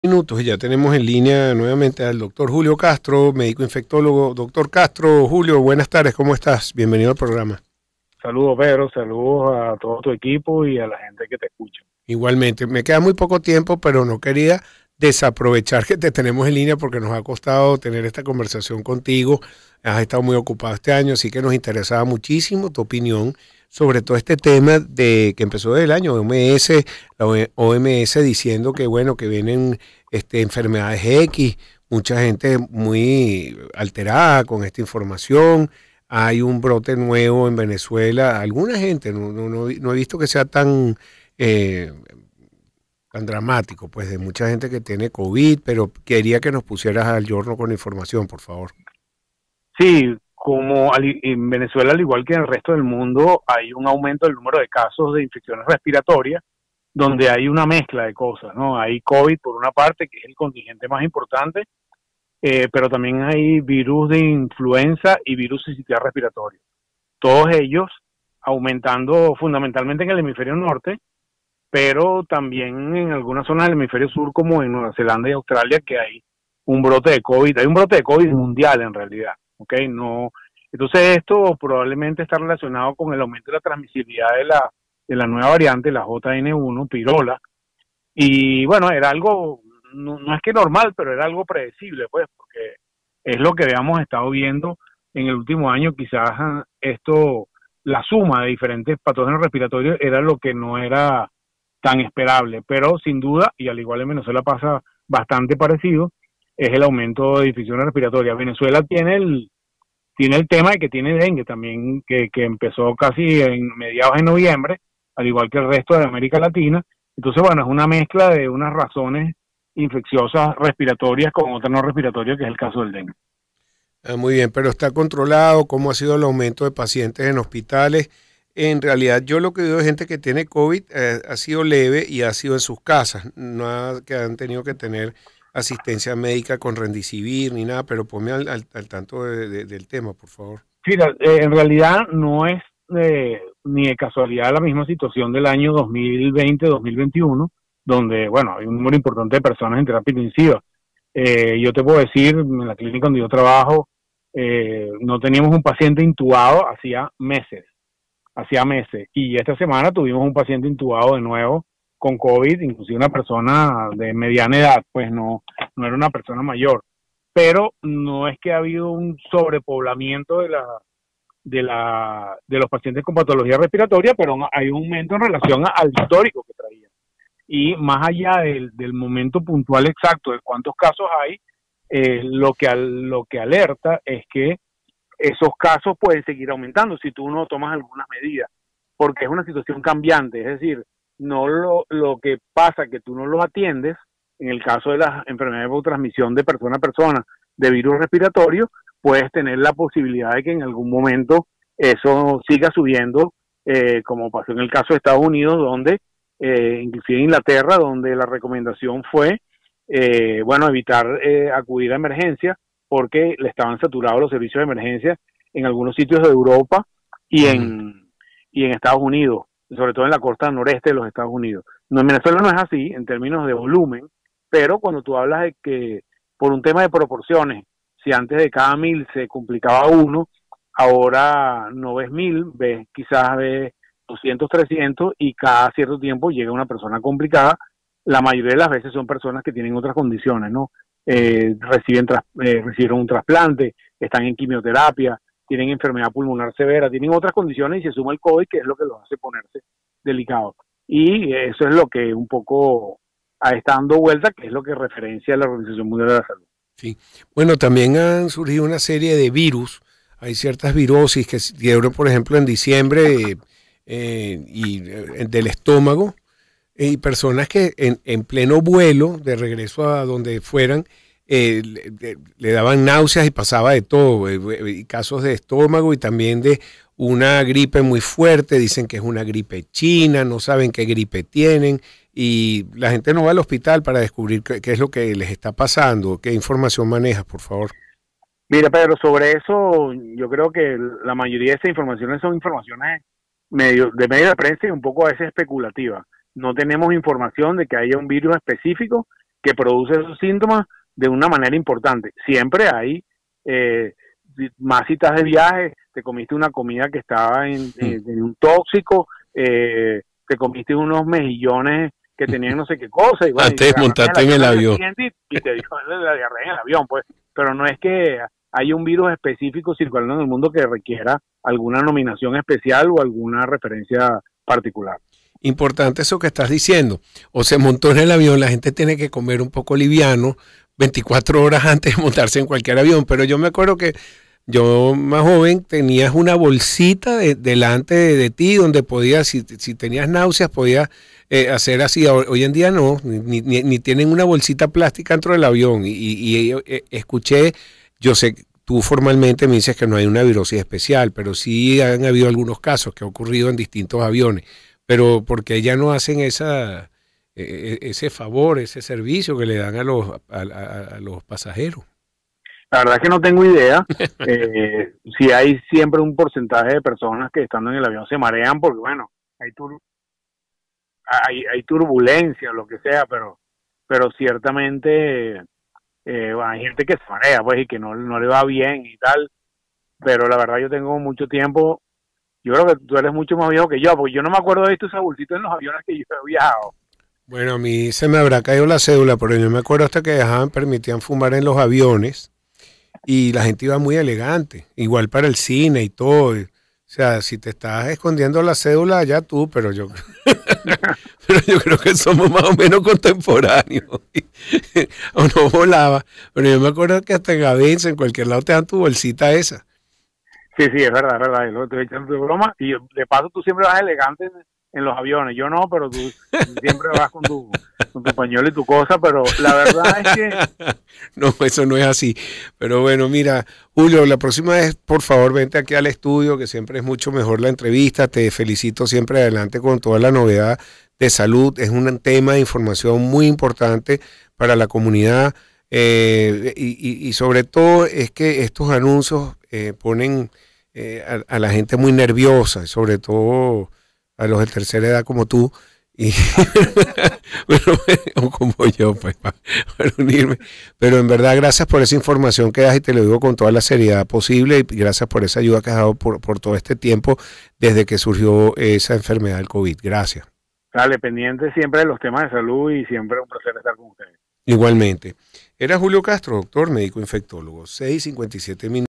Minutos y ya tenemos en línea nuevamente al doctor Julio Castro, médico infectólogo. Doctor Castro, Julio, buenas tardes, ¿cómo estás? Bienvenido al programa. Saludos, Pedro, saludos a todo tu equipo y a la gente que te escucha. Igualmente, me queda muy poco tiempo, pero no quería desaprovechar que te tenemos en línea porque nos ha costado tener esta conversación contigo. Has estado muy ocupado este año, así que nos interesaba muchísimo tu opinión sobre todo este tema de que empezó desde el año OMS, la OMS diciendo que bueno, que vienen enfermedades X, mucha gente muy alterada con esta información. Hay un brote nuevo en Venezuela. Alguna gente, no he visto que sea eh, tan dramático, pues de mucha gente que tiene COVID, pero quería que nos pusieras al giorno con información, por favor. Sí, como en Venezuela, al igual que en el resto del mundo, hay un aumento del número de casos de infecciones respiratorias, donde hay una mezcla de cosas, ¿no? Hay COVID por una parte, que es el contingente más importante, pero también hay virus de influenza y virus sincitial respiratorio. Todos ellos aumentando fundamentalmente en el hemisferio norte, pero también en algunas zonas del hemisferio sur, como en Nueva Zelanda y Australia, que hay un brote de COVID. Hay un brote de COVID mundial en realidad, ¿ok? No, entonces esto probablemente está relacionado con el aumento de la transmisibilidad de la nueva variante, la JN1, Pirola, y bueno, era algo, no es que normal, pero era algo predecible, pues, porque es lo que habíamos estado viendo en el último año. Quizás esto, la suma de diferentes patógenos respiratorios era lo que no era tan esperable, pero sin duda, y al igual en Venezuela pasa bastante parecido, es el aumento de infecciones respiratorias. Venezuela tiene el tema de que tiene dengue también, que empezó casi en mediados de noviembre, al igual que el resto de América Latina. Entonces, bueno, es una mezcla de unas razones infecciosas respiratorias con otras no respiratorias, que es el caso del dengue. Muy bien, pero está controlado. ¿Cómo ha sido el aumento de pacientes en hospitales? En realidad, yo lo que veo de gente que tiene COVID ha sido leve y ha sido en sus casas. No que han tenido que tener asistencia médica con Remdesivir ni nada, pero ponme al tanto del tema, por favor. Mira, en realidad no es ni de casualidad la misma situación del año 2020-2021, donde, bueno, hay un número importante de personas en terapia intensiva. Yo te puedo decir, en la clínica donde yo trabajo, no teníamos un paciente intubado hacía meses, y esta semana tuvimos un paciente intubado de nuevo con COVID, inclusive una persona de mediana edad, pues no era una persona mayor, pero no es que ha habido un sobrepoblamiento de los pacientes con patología respiratoria, pero hay un aumento en relación al histórico que traía. Y más allá del momento puntual exacto de cuántos casos hay, lo que alerta es que esos casos pueden seguir aumentando si tú no tomas algunas medidas, porque es una situación cambiante. Es decir, no lo que pasa que tú no los atiendes, en el caso de las enfermedades por transmisión de persona a persona, de virus respiratorio, puedes tener la posibilidad de que en algún momento eso siga subiendo, como pasó en el caso de Estados Unidos, donde, inclusive en Inglaterra, donde la recomendación fue, bueno, evitar acudir a emergencia, porque le estaban saturados los servicios de emergencia en algunos sitios de Europa y Ujú. en Estados Unidos, sobre todo en la costa noreste de los Estados Unidos. No, en Venezuela no es así en términos de volumen, pero cuando tú hablas de que por un tema de proporciones, si antes de cada 1.000 se complicaba uno, ahora no ves 1.000, quizás ves 200, 300, y cada cierto tiempo llega una persona complicada. La mayoría de las veces son personas que tienen otras condiciones, ¿no? Recibieron un trasplante, están en quimioterapia, tienen enfermedad pulmonar severa, tienen otras condiciones, y se suma el COVID, que es lo que los hace ponerse delicados. Y eso es lo que un poco está dando vuelta, que es lo que referencia a la Organización Mundial de la Salud. Sí. Bueno, también han surgido una serie de virus. Hay ciertas virosis que dieron, por ejemplo, en diciembre del estómago. Y personas que en pleno vuelo, de regreso a donde fueran, le daban náuseas y pasaba de todo, casos de estómago y también de una gripe muy fuerte. Dicen que es una gripe china, no saben qué gripe tienen y la gente no va al hospital para descubrir qué es lo que les está pasando. ¿Qué información manejas, por favor? Mira, Pedro, sobre eso yo creo que la mayoría de esas informaciones son informaciones de medio de prensa y un poco a veces especulativas. No tenemos información de que haya un virus específico que produce esos síntomas de una manera importante. Siempre hay más citas de viaje, te comiste una comida que estaba en un tóxico, te comiste unos mejillones que tenían no sé qué cosa, y bueno, antes de montarte en el avión. Y te dio la diarrea en el avión, pues. Pero no es que hay un virus específico circulando en el mundo que requiera alguna nominación especial o alguna referencia particular. Importante eso que estás diciendo. O se montó en el avión, la gente tiene que comer un poco liviano 24 horas antes de montarse en cualquier avión. Pero yo me acuerdo que yo más joven tenías una bolsita delante de ti donde podías, si tenías náuseas, podías hacer así. Hoy en día no, ni tienen una bolsita plástica dentro del avión. Y escuché, yo sé, tú formalmente me dices que no hay una virosis especial, pero sí han habido algunos casos que ha ocurrido en distintos aviones. Pero porque ya no hacen ese favor, ese servicio que le dan a los pasajeros. La verdad es que no tengo idea. Si hay siempre un porcentaje de personas que estando en el avión se marean porque, bueno, hay turbulencia o lo que sea, pero ciertamente hay gente que se marea, pues, y que no le va bien y tal. Pero la verdad yo tengo mucho tiempo. Yo creo que tú eres mucho más viejo que yo, porque yo no me acuerdo de estos abuelitos en los aviones que yo he viajado. Bueno, a mí se me habrá caído la cédula, pero yo me acuerdo hasta que permitían fumar en los aviones y la gente iba muy elegante, igual para el cine y todo. O sea, si te estás escondiendo la cédula, ya tú, pero yo creo que somos más o menos contemporáneos. O no volaba, pero yo me acuerdo que hasta en Gavinza, en cualquier lado te dan tu bolsita esa. Sí, es verdad, Yo lo estoy echando de broma. Y de paso tú siempre vas elegante en los aviones. Yo no, pero tú siempre vas con tu pañuelo y tu cosa. Pero la verdad es que... No, eso no es así. Pero bueno, mira, Julio, la próxima vez, por favor, vente aquí al estudio, que siempre es mucho mejor la entrevista. Te felicito siempre adelante con toda la novedad de salud. Es un tema de información muy importante para la comunidad. Y sobre todo es que estos anuncios ponen a la gente muy nerviosa, sobre todo a los de tercera edad como tú, y o como yo, pues, para unirme. Pero en verdad, gracias por esa información que das y te lo digo con toda la seriedad posible, y gracias por esa ayuda que has dado por todo este tiempo desde que surgió esa enfermedad del COVID. Gracias. Dale, pendiente siempre de los temas de salud y siempre un placer estar con ustedes. Igualmente. Era Julio Castro, doctor médico infectólogo, 6:57 minutos.